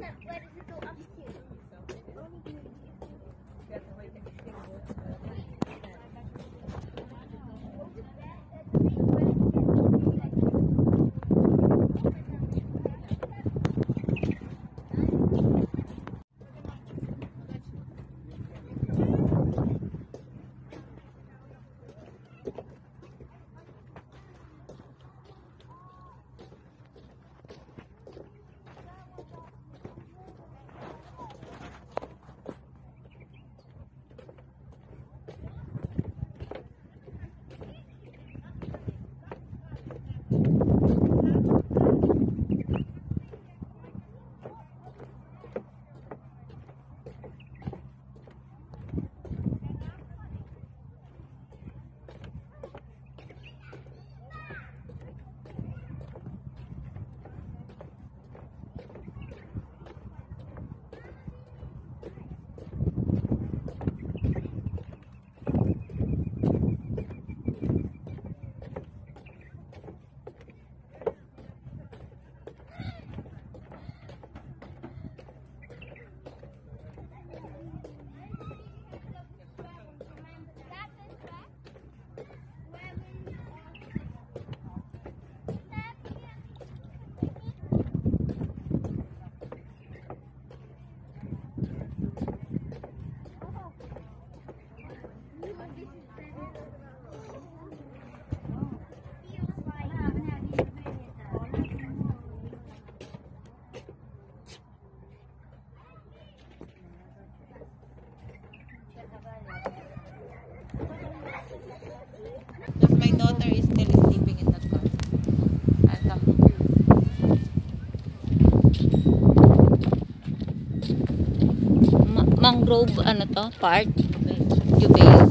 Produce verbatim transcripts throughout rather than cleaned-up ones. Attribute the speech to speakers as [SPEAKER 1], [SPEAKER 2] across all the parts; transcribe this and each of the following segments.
[SPEAKER 1] Where does it go up to?
[SPEAKER 2] My daughter is still sleeping in the car. At, um, ma mangrove ano to? Park? Jubail.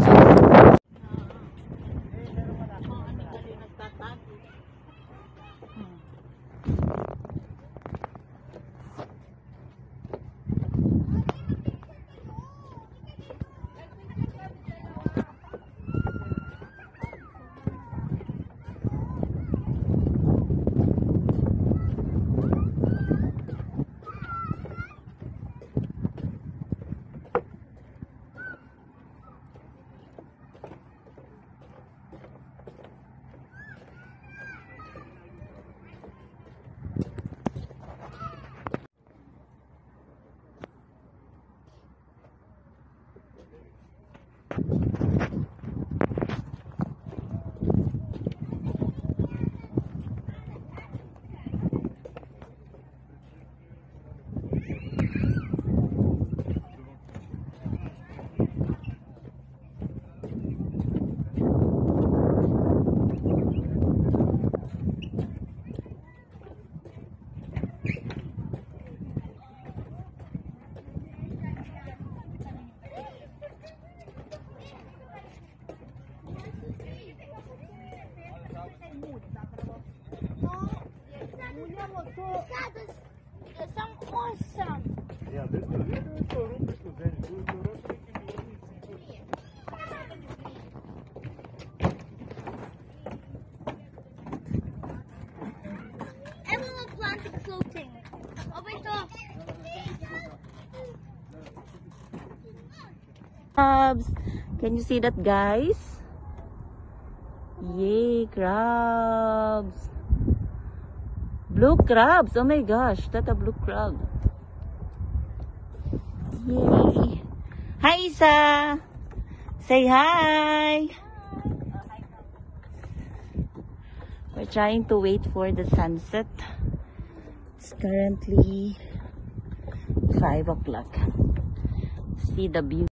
[SPEAKER 1] Awesome.
[SPEAKER 3] Yeah, this is a room to then do the road.
[SPEAKER 1] Everyone planted floating. Oh my god.
[SPEAKER 2] Crabs. Can you see that, guys? Yay, crabs. Blue crabs. Oh my gosh, that's a blue crab. Yay. Hi, Isa. Say hi. We're trying to wait for the sunset. It's currently five o'clock. See the view.